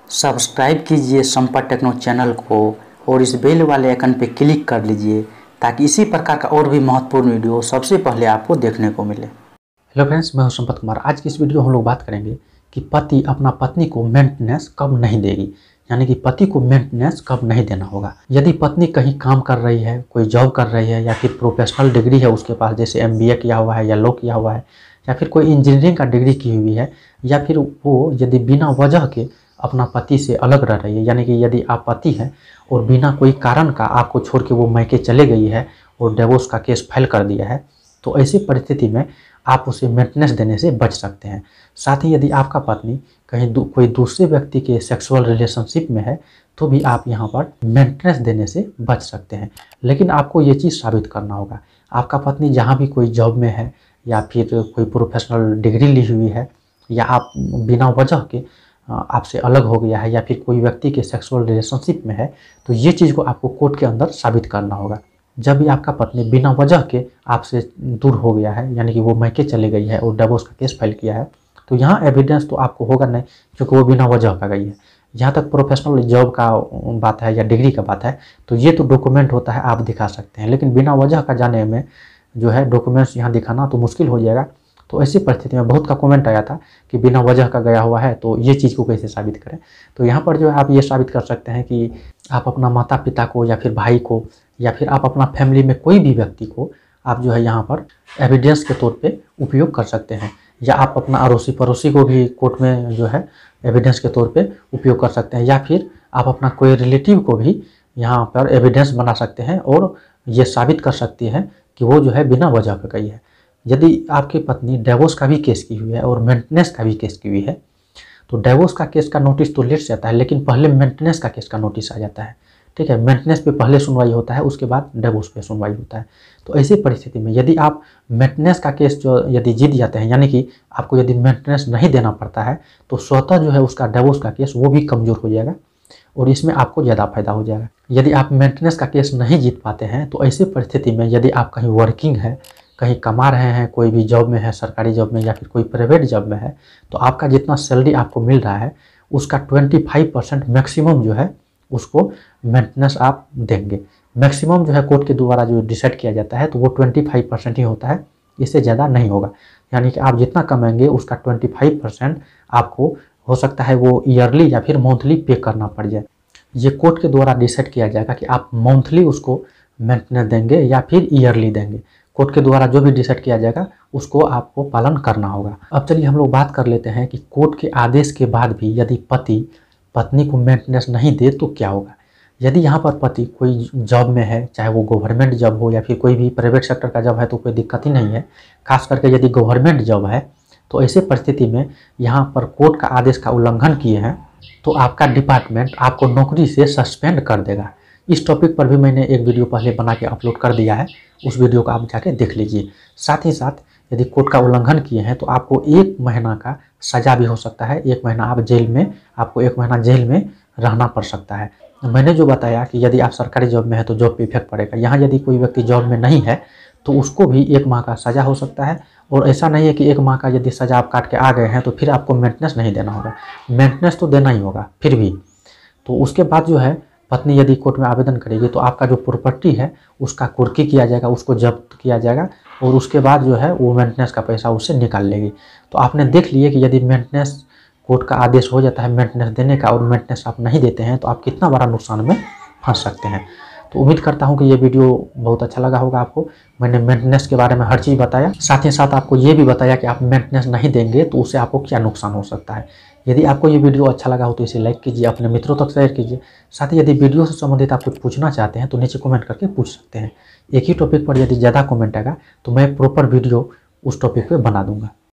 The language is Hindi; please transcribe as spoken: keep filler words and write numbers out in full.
सब्सक्राइब कीजिए संपत टेक्नो चैनल को और इस बेल वाले आइकन पर क्लिक कर लीजिए ताकि इसी प्रकार का और भी महत्वपूर्ण वीडियो सबसे पहले आपको देखने को मिले। हेलो फ्रेंड्स, मैं हूं संपत कुमार। आज की इस वीडियो में हम लोग बात करेंगे कि पति अपना पत्नी को मेंटेनेंस कब नहीं देगी, यानी कि पति को मेंटेनेंस कब नहीं देना होगा। यदि पत्नी कहीं काम कर रही है, कोई जॉब कर रही है या फिर प्रोफेशनल डिग्री है उसके पास, जैसे एम बी ए किया हुआ है या लॉ किया हुआ है या फिर कोई इंजीनियरिंग का डिग्री की हुई है, या फिर वो यदि बिना वजह के अपना पति से अलग रह रही है, यानी कि यदि आप पति हैं और बिना कोई कारण का आपको छोड़ के वो मायके चले गई है और डिवोर्स का केस फाइल कर दिया है, तो ऐसी परिस्थिति में आप उसे मेंटेनेंस देने से बच सकते हैं। साथ ही यदि आपका पत्नी कहीं दू, कोई दूसरे व्यक्ति के सेक्सुअल रिलेशनशिप में है तो भी आप यहाँ पर मेंटेनेंस देने से बच सकते हैं। लेकिन आपको ये चीज़ साबित करना होगा, आपका पत्नी जहाँ भी कोई जॉब में है या फिर कोई प्रोफेशनल डिग्री ली हुई है या आप बिना वजह के आपसे अलग हो गया है या फिर कोई व्यक्ति के सेक्सुअल रिलेशनशिप में है, तो ये चीज़ को आपको कोर्ट के अंदर साबित करना होगा। जब भी आपका पत्नी बिना वजह के आपसे दूर हो गया है, यानी कि वो मायके चले गई है और डिवोर्स का केस फाइल किया है, तो यहाँ एविडेंस तो आपको होगा नहीं, क्योंकि वो बिना वजह का गई है। जहाँ तक प्रोफेशनल जॉब का बात है या डिग्री का बात है, तो ये तो डॉक्यूमेंट होता है, आप दिखा सकते हैं। लेकिन बिना वजह का जाने में जो है डॉक्यूमेंट्स यहाँ दिखाना तो मुश्किल हो जाएगा। तो ऐसी परिस्थिति में बहुत का कमेंट आया था कि बिना वजह का गया हुआ है, तो ये चीज़ को कैसे साबित करें। तो यहाँ पर जो है आप ये साबित कर सकते हैं कि आप अपना माता पिता को या फिर भाई को या फिर आप अपना फैमिली में कोई भी व्यक्ति को आप जो है यहाँ पर एविडेंस के तौर पे उपयोग कर सकते हैं, या आप अपना अड़ोसी पड़ोसी को भी कोर्ट में जो है एविडेंस के तौर पे उपयोग कर सकते हैं, या फिर आप अपना कोई रिलेटिव को भी यहाँ पर एविडेंस बना सकते हैं और ये साबित कर सकती है कि वो जो है बिना वजह का गई है। यदि आपकी पत्नी डिवोर्स का भी केस की हुई है और मेंटेनेंस का भी केस की हुई है, तो डिवोर्स का केस का नोटिस तो लेट से आता है, लेकिन पहले मेंटेनेंस का केस का नोटिस आ जाता है। ठीक है, मेंटेनेंस पे पहले सुनवाई होता है, उसके बाद डिवोर्स पे सुनवाई होता है। तो ऐसी परिस्थिति में यदि आप मेंटेनेंस का केस जो यदि जीत जाते हैं, यानी कि आपको यदि मेंटेनेंस नहीं देना पड़ता है, तो स्वतः जो है उसका डिवोर्स का केस वो भी कमज़ोर हो जाएगा और इसमें आपको ज़्यादा फायदा हो जाएगा। यदि आप मेंटेनेंस का केस नहीं जीत पाते हैं, तो ऐसी परिस्थिति में यदि आप कहीं वर्किंग है, कहीं कमा रहे हैं, कोई भी जॉब में है, सरकारी जॉब में या फिर कोई प्राइवेट जॉब में है, तो आपका जितना सैलरी आपको मिल रहा है उसका पच्चीस परसेंट मैक्सिमम जो है उसको मेंटेनेंस आप देंगे। मैक्सिमम जो है कोर्ट के द्वारा जो डिसाइड किया जाता है तो वो पच्चीस परसेंट ही होता है, इससे ज़्यादा नहीं होगा। यानी कि आप जितना कमाएंगे उसका पच्चीस परसेंट आपको हो सकता है वो ईयरली या फिर मंथली पे करना पड़ जाए। ये कोर्ट के द्वारा डिसाइड किया जाएगा कि आप मंथली उसको मेंटेनेंस देंगे या फिर ईयरली देंगे। कोर्ट के द्वारा जो भी डिसाइड किया जाएगा उसको आपको पालन करना होगा। अब चलिए हम लोग बात कर लेते हैं कि कोर्ट के आदेश के बाद भी यदि पति पत्नी को मेंटेनेंस नहीं दे तो क्या होगा। यदि यहाँ पर पति कोई जॉब में है, चाहे वो गवर्नमेंट जॉब हो या फिर कोई भी प्राइवेट सेक्टर का जॉब है, तो कोई दिक्कत ही नहीं है। खास करके यदि गवर्नमेंट जॉब है तो ऐसे परिस्थिति में यहाँ पर कोर्ट का आदेश का उल्लंघन किए हैं तो आपका डिपार्टमेंट आपको नौकरी से सस्पेंड कर देगा। इस टॉपिक पर भी मैंने एक वीडियो पहले बना के अपलोड कर दिया है, उस वीडियो को आप जाके देख लीजिए। साथ ही साथ यदि कोर्ट का उल्लंघन किए हैं तो आपको एक महीना का सज़ा भी हो सकता है। एक महीना आप जेल में आपको एक महीना जेल में रहना पड़ सकता है। मैंने जो बताया कि यदि आप सरकारी जॉब में है तो जॉब पे इफेक्ट पड़ेगा। यहाँ यदि कोई व्यक्ति जॉब में नहीं है तो उसको भी एक माह का सज़ा हो सकता है। और ऐसा नहीं है कि एक माह का यदि सज़ा आप काट के आ गए हैं तो फिर आपको मेंटेनेंस नहीं देना होगा, मेंटेनेंस तो देना ही होगा फिर भी। तो उसके बाद जो है पत्नी यदि कोर्ट में आवेदन करेगी तो आपका जो प्रॉपर्टी है उसका कुर्की किया जाएगा, उसको जब्त किया जाएगा और उसके बाद जो है वो मेंटेनेंस का पैसा उससे निकाल लेगी। तो आपने देख लिए कि यदि मेंटेनेंस कोर्ट का आदेश हो जाता है मेंटेनेंस देने का और मेंटेनेंस आप नहीं देते हैं तो आप कितना बड़ा नुकसान में फंस सकते हैं। तो उम्मीद करता हूं कि ये वीडियो बहुत अच्छा लगा होगा आपको। मैंने मेंटेनेंस के बारे में हर चीज़ बताया, साथ ही साथ आपको ये भी बताया कि आप मेंटेनेंस नहीं देंगे तो उससे आपको क्या नुकसान हो सकता है। यदि आपको ये वीडियो अच्छा लगा हो तो इसे लाइक कीजिए, अपने मित्रों तक शेयर कीजिए। साथ ही यदि वीडियो से संबंधित आप कुछ पूछना चाहते हैं तो नीचे कमेंट करके पूछ सकते हैं। एक ही टॉपिक पर यदि ज़्यादा कमेंट आएगा तो मैं प्रॉपर वीडियो उस टॉपिक पर बना दूंगा।